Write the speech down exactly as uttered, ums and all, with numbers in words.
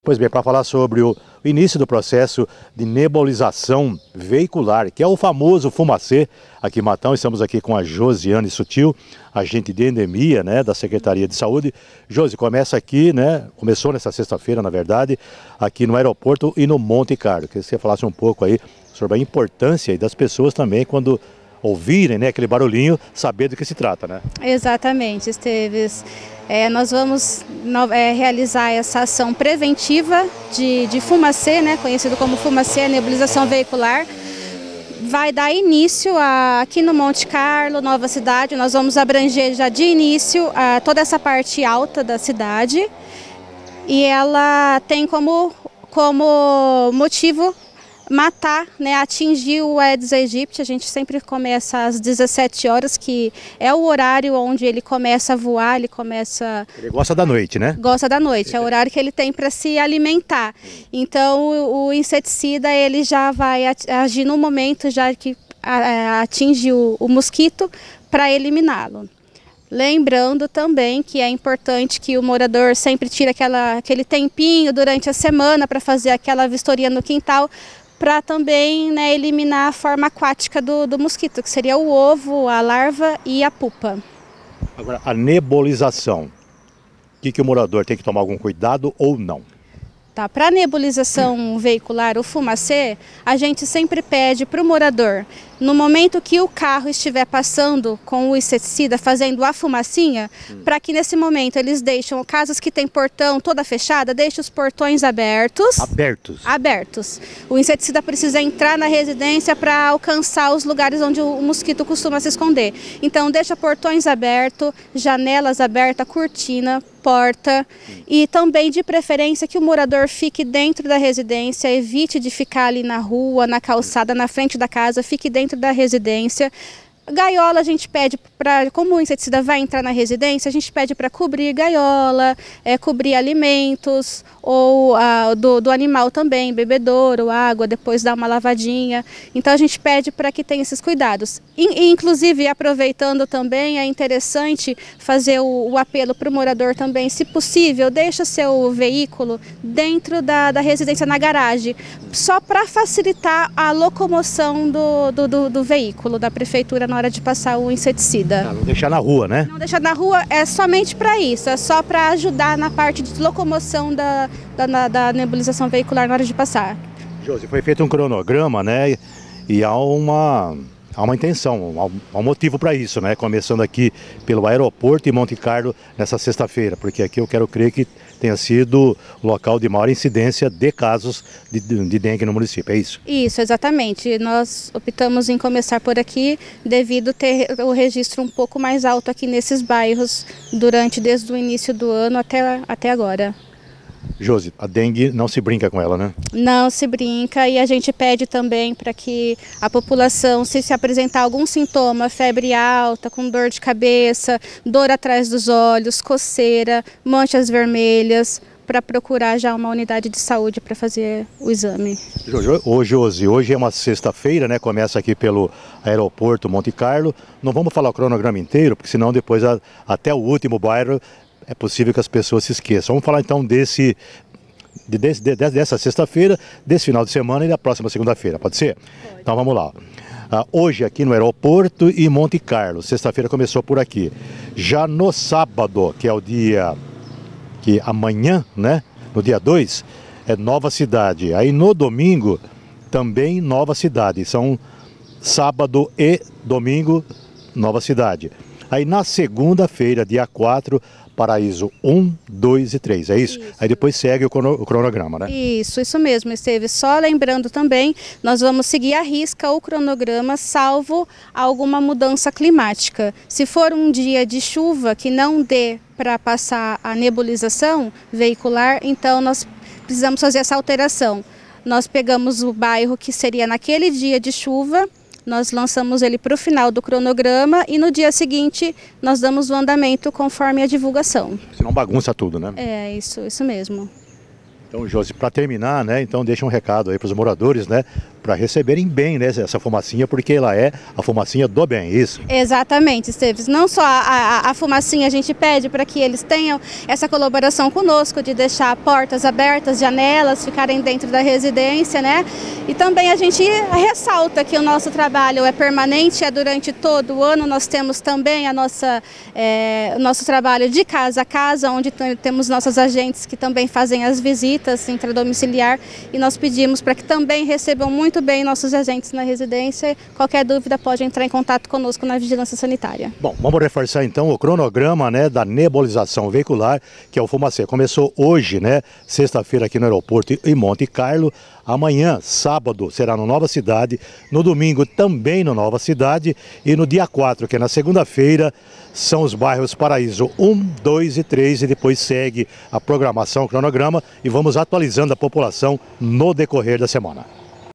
Pois bem, para falar sobre o início do processo de nebulização veicular, que é o famoso fumacê, aqui em Matão, estamos aqui com a Josiane Sutil, agente de endemia, né, da Secretaria de Saúde. Josi, começa aqui, né, começou nessa sexta-feira, na verdade, aqui no aeroporto e no Monte Carlo. Queria que você falasse um pouco aí sobre a importância das pessoas também quando ouvirem, né, aquele barulhinho, saber do que se trata, né? Exatamente, Esteves. É, nós vamos é, realizar essa ação preventiva de, de fumacê, né, conhecido como fumacê, nebulização veicular. Vai dar início a, aqui no Monte Carlo, Nova Cidade. Nós vamos abranger já de início a, toda essa parte alta da cidade. E ela tem como, como motivo matar, né, atingir o Aedes aegypti. A gente sempre começa às dezessete horas, que é o horário onde ele começa a voar, ele começa... Ele gosta da noite, né? Gosta da noite, é o horário que ele tem para se alimentar. Então o, o inseticida ele já vai agir no momento já que atinge o, o mosquito para eliminá-lo. Lembrando também que é importante que o morador sempre tire aquela, aquele tempinho durante a semana para fazer aquela vistoria no quintal, para também, né, eliminar a forma aquática do, do mosquito, que seria o ovo, a larva e a pupa. Agora, a nebulização, o que, que o morador tem que tomar algum cuidado ou não? Tá, para a nebulização veicular, o fumacê, a gente sempre pede para o morador, no momento que o carro estiver passando com o inseticida, fazendo a fumacinha, hum. para que nesse momento eles deixam, casas que tem portão toda fechada, deixem os portões abertos. Abertos? Abertos. O inseticida precisa entrar na residência para alcançar os lugares onde o mosquito costuma se esconder. Então deixa portões abertos, janelas abertas, cortina, porta, hum. e também de preferência que o morador fique dentro da residência, evite de ficar ali na rua, na calçada, na frente da casa, fique dentro da residência. Gaiola a gente pede para, como o inseticida vai entrar na residência, a gente pede para cobrir gaiola, é, cobrir alimentos ou a, do, do animal também, bebedouro, água, depois dar uma lavadinha. Então a gente pede para que tenha esses cuidados. E, inclusive, aproveitando também, é interessante fazer o, o apelo para o morador também, se possível, deixa seu veículo dentro da, da residência, na garagem, só para facilitar a locomoção do, do, do, do veículo, da prefeitura, na hora de passar o inseticida. Ah, não deixar na rua, né? Não deixar na rua é somente para isso, é só para ajudar na parte de locomoção da, da, da nebulização veicular na hora de passar. Josi, foi feito um cronograma, né? E há uma, há uma intenção, há um motivo para isso, né? Começando aqui pelo aeroporto e Monte Carlo nessa sexta-feira, porque aqui eu quero crer que tenha sido o local de maior incidência de casos de, de dengue no município, é isso? Isso, exatamente. Nós optamos em começar por aqui devido a ter o registro um pouco mais alto aqui nesses bairros durante, desde o início do ano até, até agora. Josi, a dengue não se brinca com ela, né? Não se brinca, e a gente pede também para que a população, se se apresentar algum sintoma, febre alta, com dor de cabeça, dor atrás dos olhos, coceira, manchas vermelhas, para procurar já uma unidade de saúde para fazer o exame. Ô, Josi, hoje é uma sexta-feira, né? Começa aqui pelo aeroporto Monte Carlo. Não vamos falar o cronograma inteiro, porque senão depois a, até o último bairro é possível que as pessoas se esqueçam. Vamos falar então desse, de, de, de, dessa sexta-feira, desse final de semana e da próxima segunda-feira, pode ser? Pode. Então vamos lá. Uh, hoje aqui no aeroporto e Monte Carlo, sexta-feira começou por aqui. Já no sábado, que é o dia que amanhã, né, no dia dois, é Nova Cidade. Aí no domingo, também Nova Cidade. São sábado e domingo, Nova Cidade. Aí na segunda-feira, dia quatro, Paraíso um, dois e três, é isso? isso? Aí depois segue o, crono, o cronograma, né? Isso, isso mesmo, Esteve. Só lembrando também, nós vamos seguir à risca o cronograma, salvo alguma mudança climática. Se for um dia de chuva que não dê para passar a nebulização veicular, então nós precisamos fazer essa alteração. Nós pegamos o bairro que seria naquele dia de chuva, nós lançamos ele para o final do cronograma e no dia seguinte nós damos o andamento conforme a divulgação. Senão bagunça tudo, né? É, isso, isso mesmo. Então, Josi, para terminar, né, então deixa um recado aí para os moradores, né, para receberem bem, né, essa fumacinha, porque ela é a fumacinha do bem, isso? Exatamente, Esteves. Não só a, a, a fumacinha a gente pede para que eles tenham essa colaboração conosco, de deixar portas abertas, janelas, ficarem dentro da residência, né? E também a gente ressalta que o nosso trabalho é permanente, é durante todo o ano. Nós temos também a nossa, é, o nosso trabalho de casa a casa, onde temos nossos agentes que também fazem as visitas intradomiciliar, e nós pedimos para que também recebam muito bem nossos agentes na residência. Qualquer dúvida pode entrar em contato conosco na Vigilância Sanitária. Bom, vamos reforçar então o cronograma, né, da nebulização veicular, que é o Fumacê. Começou hoje, né, sexta-feira aqui no aeroporto em Monte Carlo. Amanhã, sábado, será no Nova Cidade, no domingo também no Nova Cidade, e no dia quatro, que é na segunda-feira, são os bairros Paraíso um, dois e três, e depois segue a programação, o cronograma, e vamos atualizando a população no decorrer da semana.